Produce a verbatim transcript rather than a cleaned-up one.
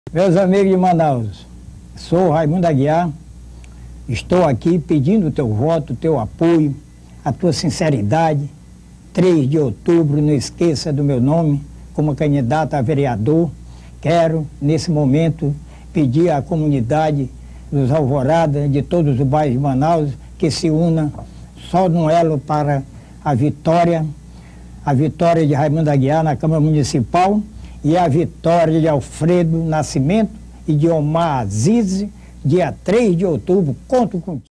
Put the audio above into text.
Meus amigos de Manaus, sou Raimundo Aguiar, estou aqui pedindo o teu voto, o teu apoio, a tua sinceridade. três de outubro, não esqueça do meu nome como candidato a vereador. Quero, nesse momento, pedir à comunidade dos Alvorada, de todos os bairros de Manaus, que se una só num elo para a vitória, a vitória de Raimundo Aguiar na Câmara Municipal e a vitória de Alfredo Nascimento e de Omar Aziz, dia três de outubro. Conto contigo.